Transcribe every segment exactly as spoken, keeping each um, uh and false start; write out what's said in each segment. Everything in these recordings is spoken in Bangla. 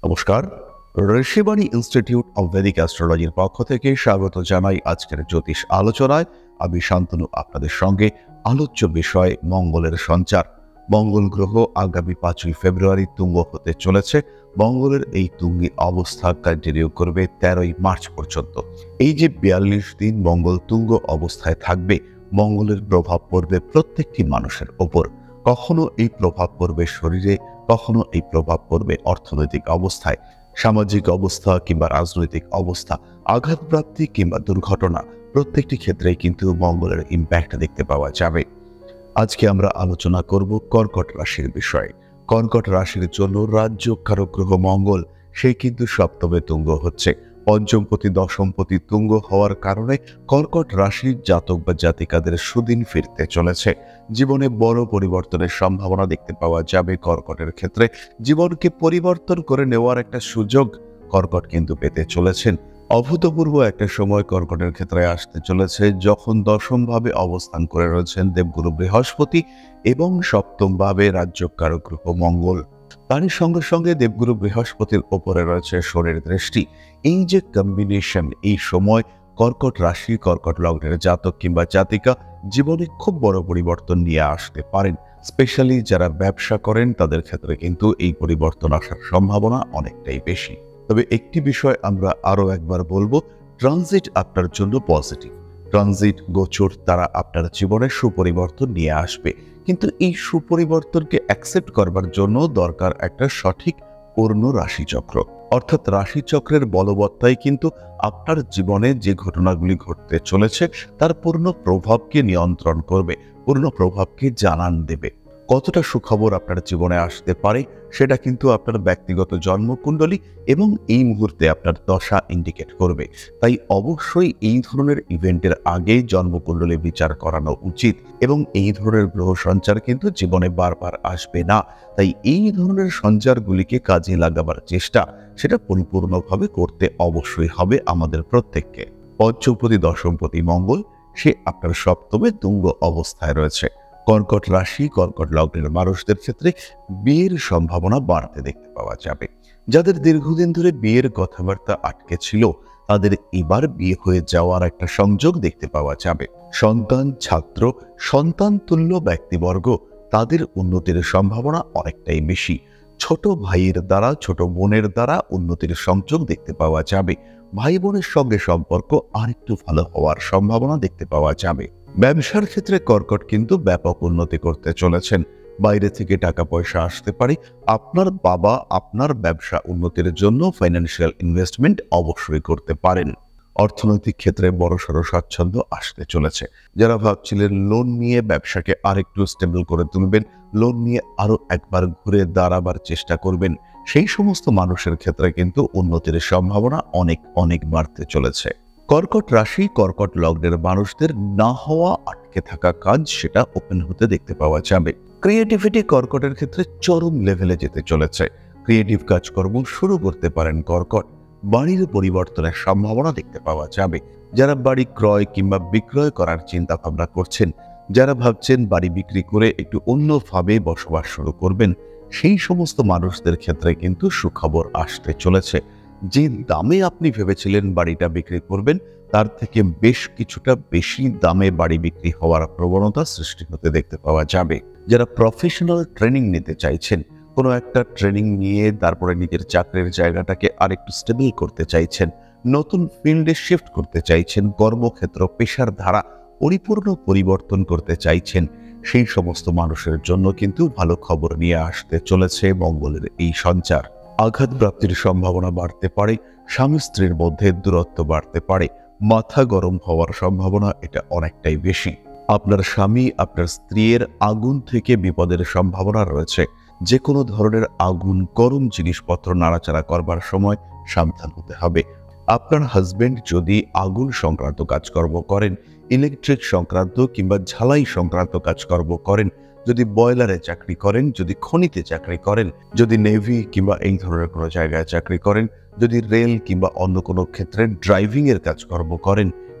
নমস্কার, ঋষিবাণী ইনস্টিটিউট অব ভেদিক অ্যাস্ট্রোলজির পক্ষ থেকে স্বাগত জানাই আজকের জ্যোতিষ আলোচনায়। আমি শান্তনু আপনাদের সঙ্গে। আলোচ্য বিষয় মঙ্গলের সঞ্চার। মঙ্গল গ্রহ আগামী পাঁচই ফেব্রুয়ারি তুঙ্গ হতে চলেছে। মঙ্গলের এই তুঙ্গি অবস্থা কন্টিনিউ করবে তেরোই মার্চ পর্যন্ত। এই যে বিয়াল্লিশ দিন মঙ্গল তুঙ্গ অবস্থায় থাকবে, মঙ্গলের প্রভাব পড়বে প্রত্যেকটি মানুষের ওপর। কখনো এই প্রভাব পড়বে শরীরে, কখনো এই প্রভাব পড়বে অর্থনৈতিক অবস্থায়, সামাজিক অবস্থা কিংবা রাজনৈতিক অবস্থা, আঘাতপ্রাপ্তি কিংবা দুর্ঘটনা, প্রত্যেকটি ক্ষেত্রেই কিন্তু মঙ্গলের ইম্প্যাক্ট দেখতে পাওয়া যাবে। আজকে আমরা আলোচনা করব কর্কট রাশির বিষয়ে। কর্কট রাশির জন্য রাজ্য কারক গ্রহ মঙ্গল, সে কিন্তু সপ্তমে তুঙ্গ হচ্ছে। পঞ্চমপতি দশমপতি তুঙ্গ হওয়ার কারণে কর্কট রাশির জাতক বা জাতিকাদের সুদিন ফিরতে চলেছে। জীবনে বড় পরিবর্তনের সম্ভাবনা দেখতে পাওয়া যাবে। কর্কটের ক্ষেত্রে জীবনকে পরিবর্তন করে নেওয়ার একটা সুযোগ কর্কট কিন্তু পেতে চলেছেন। অভূতপূর্ব একটা সময় কর্কটের ক্ষেত্রে আসতে চলেছে, যখন দশম ভাবে অবস্থান করে রয়েছেন দেবগুরু বৃহস্পতি এবং সপ্তম ভাবে রাজ্য কারক গ্রহ মঙ্গল। তারই সঙ্গে সঙ্গে দেবগুরু বৃহস্পতির ওপরে রয়েছে শনির দৃষ্টি। এই যে কম্বিনেশন, এই সময় কর্কট রাশি, কর্কট লগ্নের জাতক কিংবা জাতিকা জীবনে খুব বড় পরিবর্তন নিয়ে আসতে পারেন। স্পেশালি যারা ব্যবসা করেন তাদের ক্ষেত্রে কিন্তু এই পরিবর্তন আসার সম্ভাবনা অনেকটাই বেশি। তবে একটি বিষয় আমরা আরো একবার বলবো, ট্রানজিট আপনার জন্য পজিটিভ। ট্রানজিট গোচর তারা আপনার জীবনে সুপরিবর্তন নিয়ে আসবে, কিন্তু এই সুপরিবর্তনকে অ্যাকসেপ্ট করবার জন্য দরকার একটা সঠিক পূর্ণ রাশিচক্র। অর্থাৎ রাশিচক্রের বলবত্তাই কিন্তু আপনার জীবনে যে ঘটনাগুলি ঘটতে চলেছে তার পূর্ণ প্রভাবকে নিয়ন্ত্রণ করবে, পূর্ণ প্রভাবকে জানান দেবে। কতটা সুখবর আপনার জীবনে আসতে পারে সেটা কিন্তু আপনার ব্যক্তিগত জন্মকুণ্ডলী এবং এই মুহূর্তে আপনার দশা ইন্ডিকেট করবে। তাই অবশ্যই এই ধরনের ইভেন্টের আগে জন্মকুণ্ডলী বিচার করানো উচিত, এবং এই ধরনের গ্রহ সঞ্চার কিন্তু জীবনে বারবার আসবে না। তাই এই ধরনের সঞ্চারগুলিকে কাজে লাগাবার চেষ্টা সেটা পরিপূর্ণভাবে করতে অবশ্যই হবে আমাদের প্রত্যেককে। পঞ্চমপতি দশমপতি মঙ্গল, সে আপনার সপ্তমে তুঙ্গ অবস্থায় রয়েছে। কর্কট রাশি, কর্কট লগ্নের মানুষদের ক্ষেত্রে বিয়ের সম্ভাবনা বাড়তে দেখতে পাওয়া যাবে। যাদের দীর্ঘদিন ধরে বিয়ের কথাবার্তা আটকে ছিল, তাদের এবার বিয়ে হয়ে যাওয়ার একটা সংযোগ দেখতে পাওয়া যাবে। সন্তান, ছাত্র, সন্তান তুল্য ব্যক্তিবর্গ, তাদের উন্নতির সম্ভাবনা অনেকটাই বেশি। ছোট ভাইয়ের দ্বারা, ছোট বোনের দ্বারা উন্নতির সংযোগ দেখতে পাওয়া যাবে। ভাই বোনের সঙ্গে সম্পর্ক আরেকটু ভালো হওয়ার সম্ভাবনা দেখতে পাওয়া যাবে। ব্যবসার ক্ষেত্রে কর্কট কিন্তু ব্যাপক উন্নতি করতে চলেছেন। বাইরে থেকে টাকা পয়সা আসতে পারে। আপনার বাবা আপনার ব্যবসা উন্নতির জন্য ফাইন্যান্সিয়াল ইনভেস্টমেন্ট অবশ্যই করতে পারেন। অর্থনৈতিক ক্ষেত্রে বড়সড় স্বাচ্ছন্দ্য আসতে চলেছে। যারা ভাবছিলেন লোন নিয়ে ব্যবসাকে আরেকটু স্টেবল করে তুলবেন, লোন নিয়ে আরো একবার ঘুরে দাঁড়াবার চেষ্টা করবেন, সেই সমস্ত মানুষের ক্ষেত্রে কিন্তু উন্নতির সম্ভাবনা অনেক অনেক বাড়তে চলেছে। কর্কট রাশি, কর্কট লগ্নের মানুষদের না হওয়া আটকে থাকা কাজ সেটা ওপেন হতে দেখতে পাওয়া যাবে। ক্রিয়েটিভিটি কর্কটের ক্ষেত্রে চরম লেভেলে যেতে চলেছে। ক্রিয়েটিভ কাজকর্ম শুরু করতে পারেন কর্কট। বাড়ির পরিবর্তনের সম্ভাবনা দেখতে পাওয়া যাবে। যারা বাড়ি ক্রয় কিংবা বিক্রয় করার চিন্তা ভাবনা করছেন, যারা ভাবছেন বাড়ি বিক্রি করে একটু অন্যভাবে বসবাস শুরু করবেন, সেই সমস্ত মানুষদের ক্ষেত্রে কিন্তু সুখবর আসতে চলেছে। যে দামে আপনি ভেবেছিলেন বাড়িটা বিক্রি করবেন, তার থেকে বেশ কিছুটা বেশি দামে বাড়ি বিক্রি হওয়ার প্রবণতা সৃষ্টি হতে দেখতে পাওয়া যাবে। যারা প্রফেশনাল ট্রেনিং নিতে চাইছেন, কোনো একটা ট্রেনিং নিয়ে তারপরে নিজের চাকরির জায়গাটাকে আরেকটু স্টেবল করতে চাইছেন, নতুন ফিল্ডে শিফট করতে চাইছেন, কর্মক্ষেত্র পেশার ধারা পরিপূর্ণ পরিবর্তন করতে চাইছেন, সেই সমস্ত মানুষের জন্য কিন্তু ভালো খবর নিয়ে আসতে চলেছে মঙ্গলের এই সঞ্চার। আঘাত প্রাপ্তির সম্ভাবনা বাড়তে পারে, স্বামী স্ত্রীর মধ্যে দূরত্ব বাড়তে পারে, মাথা গরম হওয়ার সম্ভাবনা এটা অনেকটাই বেশি। আপনার স্বামী, আপনার স্ত্রীর আগুন থেকে বিপদের সম্ভাবনা রয়েছে। যে কোনো ধরনের আগুন, গরম জিনিসপত্র নাড়াচাড়া করবার সময় সাবধান হতে হবে। আপনার হাজবেন্ড যদি আগুন সংক্রান্ত কাজকর্ম করেন, ইলেকট্রিক সংক্রান্ত কিংবা ঝালাই সংক্রান্ত কাজকর্ম করেন, যদি বয়লারে চাকরি করেন, যদি খনিতে চাকরি করেন, যদি নেভি কিংবা এই ধরনের কোনো জায়গায় চাকরি করেন, যদি রেল কিংবা অন্য কোনো ক্ষেত্রে ড্রাইভিং এর কাজকর্ম করেন,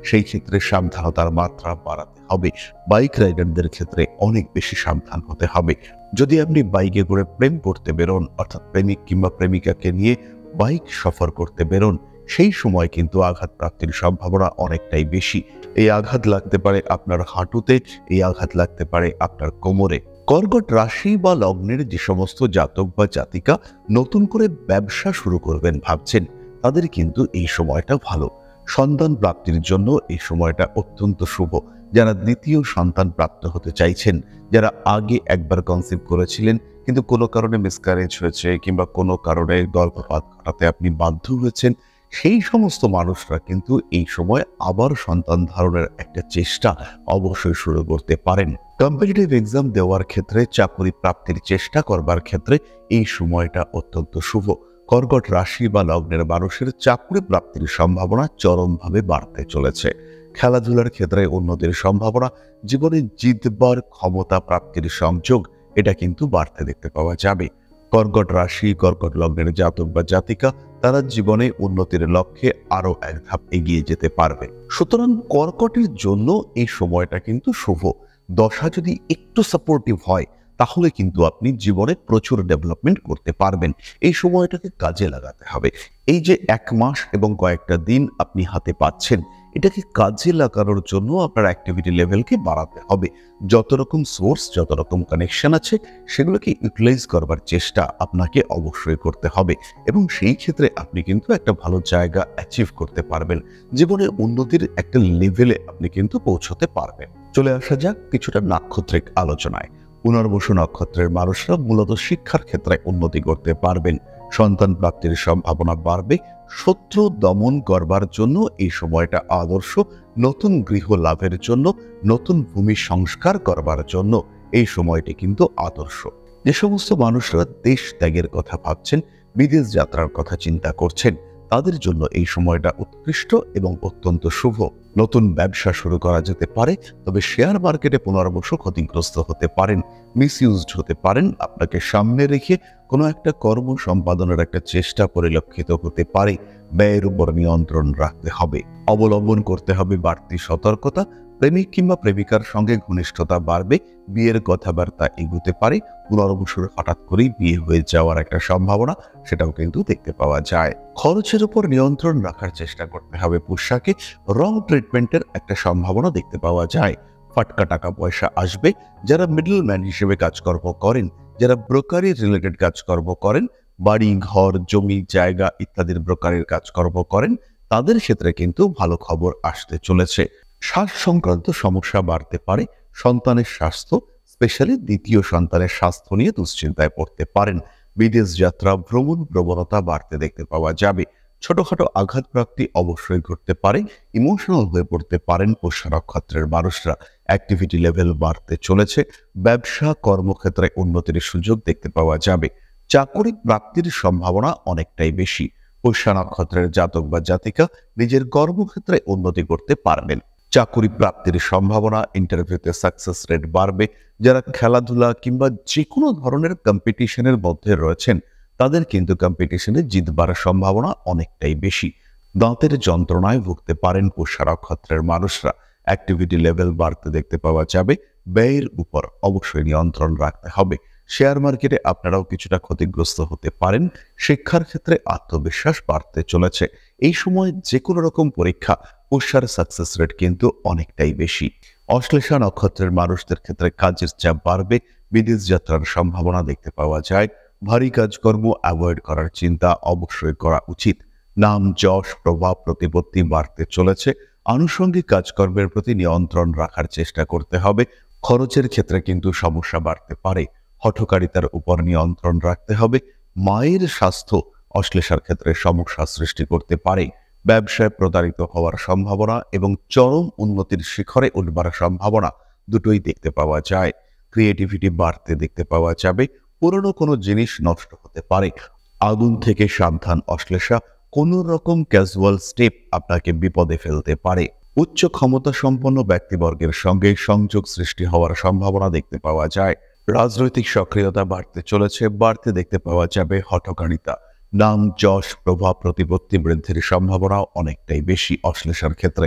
সেই ক্ষেত্রে সাবধানতার মাত্রা বাড়াতে হবে। বাইক রাইডারদের ক্ষেত্রে অনেক বেশি সাবধান হতে হবে। যদি আপনি বাইকে করে প্রেম করতে বেরোন, অর্থাৎ প্রেমিক কিংবা প্রেমিকাকে নিয়ে বাইক সফর করতে বেরোন, সেই সময় কিন্তু আঘাত প্রাপ্তির সম্ভাবনা অনেকটাই বেশি। এই আঘাত লাগতে পারে আপনার হাঁটুতে, এই আঘাত লাগতে পারে আপনার কোমরে। কর্কট রাশি বা লগ্নের যে সমস্ত জাতক বা জাতিকা নতুন করে ব্যবসা শুরু করবেন ভাবছেন, তাদের কিন্তু এই সময়টা ভালো। সন্তান প্রাপ্তির জন্য এই সময়টা অত্যন্ত শুভ। যারা দ্বিতীয় সন্তান প্রাপ্ত হতে চাইছেন, যারা আগে একবার কনসিভ করেছিলেন কিন্তু কোনো কারণে মিসক্যারেজ হয়েছে কিংবা কোনো কারণে গর্ভপাত ঘটাতে আপনি বাধ্য হয়েছেন, সেই সমস্ত মানুষরা কিন্তু এই সময় আবার সন্তান ধারণের একটা চেষ্টা অবশ্যই শুরু করতে পারেন। কম্পিটিটিভ এক্সাম দেওয়ার ক্ষেত্রে, চাকরি প্রাপ্তির চেষ্টা করবার ক্ষেত্রে এই সময়টা অত্যন্ত শুভ। কর্কট রাশি বা লগ্নের মানুষের চাকরি প্রাপ্তির সম্ভাবনা চরমভাবে বাড়তে চলেছে। খেলাধুলার ক্ষেত্রে উন্নতির সম্ভাবনা, জীবনে জিতবার ক্ষমতা প্রাপ্তির সংযোগ, এটা কিন্তু বাড়তে দেখতে পাওয়া যাবে। কর্কট রাশি, কর্কট লগ্নের জাতক বা জাতিকা তারা জীবনে উন্নতির লক্ষ্যে আরো এক ধাপ এগিয়ে যেতে পারবে। সুতরাং কর্কটের জন্য এই সময়টা কিন্তু শুভ। দশা যদি একটু সাপোর্টিভ হয় তাহলে কিন্তু আপনি জীবনে প্রচুর ডেভেলপমেন্ট করতে পারবেন। এই সময়টাকে কাজে লাগাতে হবে। এই যে এক মাস এবং কয়েকটা দিন আপনি হাতে পাচ্ছেন, এটাকে কাজে লাগানোর জন্য আপনার অ্যাক্টিভিটি লেভেলকে বাড়াতে হবে। যত রকম সোর্স, যত রকম কানেকশন আছে, সেগুলোকে ইউটিলাইজ করবার চেষ্টা আপনাকে অবশ্যই করতে হবে এবং সেই ক্ষেত্রে আপনি কিন্তু একটা ভালো জায়গা অ্যাচিভ করতে পারবেন। জীবনে উন্নতির একটা লেভেলে আপনি কিন্তু পৌঁছতে পারবেন। চলে আসা যাক কিছুটা নাক্ষত্রিক আলোচনায়। পুনর্বসু নক্ষত্রের মানুষরা মূলত শিক্ষার ক্ষেত্রে উন্নতি করতে পারবেন। সন্তান প্রাপ্তির সম্ভাবনা বাড়বে। শত্রু দমন করবার জন্য এই সময়টা আদর্শ। নতুন গৃহ লাভের জন্য, নতুন ভূমি সংস্কার করবার জন্য এই সময়টি কিন্তু আদর্শ। যে সমস্ত মানুষরা দেশ ত্যাগের কথা ভাবছেন, বিদেশ যাত্রার কথা চিন্তা করছেন, তাদের জন্য এই সময়টা উৎকৃষ্ট এবং অত্যন্ত শুভ। নতুন ব্যবসা শুরু করা যেতে পারে, তবে শেয়ার মার্কেটে পুনর্বসু ক্ষতিগ্রস্ত হতে পারেন, মিসইউজড হতে পারেন। আপনাকে সামনে রেখে কোনো একটা কর্ম সম্পাদনের একটা চেষ্টা পরিলক্ষিত হতে পারে। ব্যয়ের উপর নিয়ন্ত্রণ রাখতে হবে। অবলম্বন করতে হবে বাড়তি সতর্কতা। প্রেমিক কিংবা প্রেমিকার সঙ্গে ঘনিষ্ঠতা বাড়বে, বিয়ের কথাবার্তা এগুতে পারে। পুনর্বসুর হঠাৎ করেই বিয়ে হয়ে যাওয়ার একটা সম্ভাবনা, সেটাও কিন্তু দেখতে পাওয়া যায়। খরচের উপর নিয়ন্ত্রণ রাখার চেষ্টা করতে হবে পুষ্যাকে। রং ট্রিটমেন্টের একটা সম্ভাবনা দেখতে পাওয়া যায়। ফাটকা টাকা পয়সা আসবে। যারা মিডলম্যান হিসেবে কাজকর্ম করেন, যারা ব্রোকারি রিলেটেড কাজকর্ম করেন, বাড়ি ঘর জমি জায়গা ইত্যাদির ব্রোকারের কাজকর্ম করেন, তাদের ক্ষেত্রে কিন্তু ভালো খবর আসতে চলেছে। শ্বাস সংক্রান্ত সমস্যা বাড়তে পারে। সন্তানের স্বাস্থ্য, স্পেশালি দ্বিতীয় সন্তানের স্বাস্থ্য নিয়ে দুশ্চিন্তায় পড়তে পারেন। বিদেশ যাত্রা, ভ্রমণ প্রবণতা বাড়তে দেখতে পাওয়া যাবে। ছোটখাটো আঘাত প্রাপ্তি অবশ্যই ঘটতে পারে। ইমোশনাল হয়ে পড়তে পারেন পুষ্য নক্ষত্রের মানুষরা। অ্যাক্টিভিটি লেভেল বাড়তে চলেছে। ব্যবসা কর্মক্ষেত্রে উন্নতির সুযোগ দেখতে পাওয়া যাবে। চাকরি প্রাপ্তির সম্ভাবনা অনেকটাই বেশি। পুষ্য নক্ষত্রের জাতক বা জাতিকা নিজের কর্মক্ষেত্রে উন্নতি করতে পারবেন। চাকরি প্রাপ্তির সম্ভাবনা, ইন্টারভিউতে সাকসেস রেট বাড়বে। যারা খেলাধুলা কিংবা যে কোনো ধরনের কম্পিটিশনের মধ্যে রয়েছেন, তাদের কিন্তু কম্পিটিশনে জিতবার সম্ভাবনা অনেকটাই বেশি। দাঁতের যন্ত্রণায় ভুগতে পারেন পুষ্য নক্ষত্রের মানুষরা। অ্যাক্টিভিটি লেভেল বাড়তে দেখতে পাওয়া যাবে। ব্যয়ের উপর অবশ্যই নিয়ন্ত্রণ রাখতে হবে। শেয়ার মার্কেটে আপনারাও কিছুটা ক্ষতিগ্রস্ত হতে পারেন। শিক্ষার ক্ষেত্রে আত্মবিশ্বাস বাড়তে চলেছে। এই সময় যে কোনো রকম পরীক্ষা, পুষ্যার সাকসেস রেট কিন্তু অনেকটাই বেশি। অশ্লেষা নক্ষত্রের মানুষদের ক্ষেত্রে কাজের চাপ বাড়বে। বিদেশ যাত্রার সম্ভাবনা দেখতে পাওয়া যায়। ভারী কাজকর্ম অ্যাভয়েড করার চিন্তা অবশ্যই করা উচিত। নাম যশ প্রভাব প্রতিপত্তি বাড়তে চলেছে। আনুষঙ্গিক কাজকর্মের প্রতি নিয়ন্ত্রণ রাখার চেষ্টা করতে হবে। খরচের ক্ষেত্রে কিন্তু সমস্যা বাড়তে পারে। হঠকারিতার উপর নিয়ন্ত্রণ রাখতে হবে। মায়ের স্বাস্থ্য অশ্লেষার ক্ষেত্রে সমস্যা সৃষ্টি করতে পারে। ব্যবসায় প্রতারিত হওয়ার সম্ভাবনা এবং চরম উন্নতির শিখরে উঠবার সম্ভাবনা দুটোই দেখতে পাওয়া যায়। ক্রিয়েটিভিটি বাড়তে দেখতে পাওয়া যাবে। পুরনো কোনো জিনিস নষ্ট হতে পারে। আগুন থেকে সাবধান অশ্লেষা। কোনো রকম ক্যাজুয়াল স্টেপ আপনাকে বিপদে ফেলতে পারে। উচ্চ ক্ষমতা সম্পন্ন ব্যক্তিবর্গের সঙ্গে সংযোগ সৃষ্টি হওয়ার সম্ভাবনা দেখতে পাওয়া যায়। রাজনৈতিক সক্রিয়তা বাড়তে চলেছে। বাড়তে দেখতে পাওয়া যাবে হঠকারিতা। নাম যশ প্রভাব প্রতিপত্তি বৃদ্ধির সম্ভাবনা অনেকটাই বেশি অশ্লেষার ক্ষেত্রে।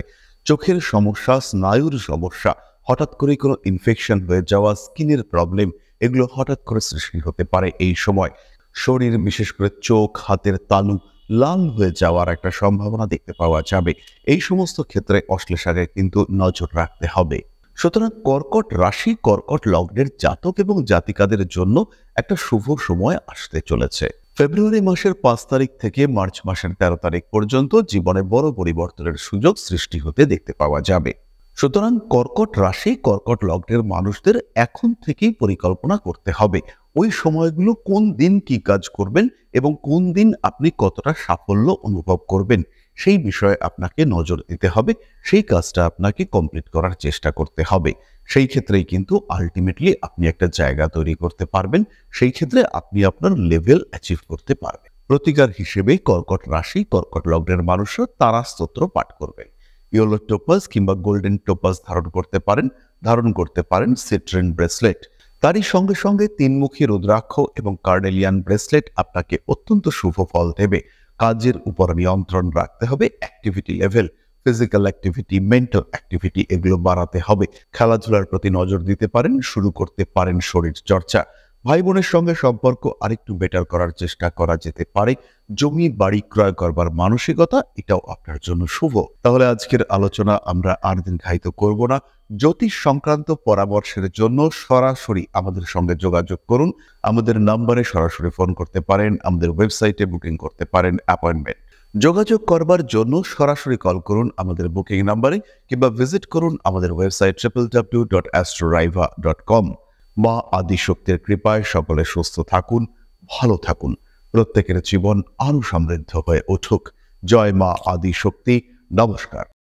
চোখের সমস্যা, স্নায়ুর সমস্যা, হঠাৎ করে কোনো ইনফেকশন হয়ে যাওয়া, স্কিনের প্রবলেম, এগুলো হঠাৎ করে সৃষ্টি হতে পারে এই সময়। শরীর, বিশেষ করে চোখ, হাতের তালু লাল হয়ে যাওয়ার একটা সম্ভাবনা দেখতে পাওয়া যাবে। এই সমস্ত ক্ষেত্রে অশ্লেষাকে কিন্তু নজর রাখতে হবে। সুতরাং কর্কট রাশি, কর্কট লগ্নের জাতক এবং জাতিকাদের জন্য একটা শুভ সময় আসতে চলেছে। ফেব্রুয়ারি মাসের পাঁচ তারিখ থেকে মার্চ মাসের তেরো তারিখ পর্যন্ত জীবনে বড় পরিবর্তনের সুযোগ সৃষ্টি হতে দেখতে পাওয়া যাবে। সুতরাং কর্কট রাশি, কর্কট লগ্নের মানুষদের এখন থেকেই পরিকল্পনা করতে হবে ওই সময়গুলো কোন দিন কি কাজ করবেন এবং কোন দিন আপনি কতটা সাফল্য অনুভব করবেন সেই বিষয়ে আপনাকে নজর দিতে হবে। সেই কাজটা আপনাকে কমপ্লিট করার চেষ্টা করতে হবে। সেই ক্ষেত্রেই কিন্তু আলটিমেটলি আপনি একটা জায়গা তৈরি করতে পারবেন। সেই ক্ষেত্রে আপনি আপনার লেভেল অ্যাচিভ করতে পারবেন। প্রতিকার হিসেবে কর্কট রাশি, কর্কট লগ্নের মানুষরা তারা স্তোত্র পাঠ করবেন। ইয়েলো টোপাস কিংবা গোল্ডেন টোপাস ধারণ করতে পারেন। ধারণ করতে পারেন সিট্রিন ব্রেসলেট। তারই সঙ্গে সঙ্গে তিনমুখী রুদ্রাক্ষ এবং কার্ডেলিয়ান ব্রেসলেট আপনাকে অত্যন্ত শুভ ফল দেবে। কাজের উপর নিয়ন্ত্রণ রাখতে হবে, activity level, physical activity, mental activity এগুলো বাড়াতে হবে। খেলাধুলার প্রতি নজর দিতে পারেন, শুরু করতে পারেন শরীর চর্চা। ভাই বোনের সঙ্গে সম্পর্ক আরেকটু বেটার করার চেষ্টা করা যেতে পারে। জমি বাড়ি ক্রয় করবার মানসিকতা, এটাও আপনার জন্য শুভ। তাহলে আজকের আলোচনা আমরা আর দীর্ঘায়িত করব না। জ্যোতিষ সংক্রান্ত পরামর্শের জন্য সরাসরি আমাদের সঙ্গে যোগাযোগ করুন। আমাদের নাম্বারে সরাসরি ফোন করতে পারেন, আমাদের ওয়েবসাইটে বুকিং করতে পারেন অ্যাপয়েন্টমেন্ট। যোগাযোগ করবার জন্য সরাসরি কল করুন আমাদের বুকিং নাম্বারে কিংবা ভিজিট করুন আমাদের website triple W dot astroraiva dot com. মা আদিশক্তির কৃপায় সকলে সুস্থ থাকুন, ভালো থাকুন। প্রত্যেকের জীবন আরো সমৃদ্ধ হয়ে উঠুক। জয় মা আদিশক্তি। নমস্কার।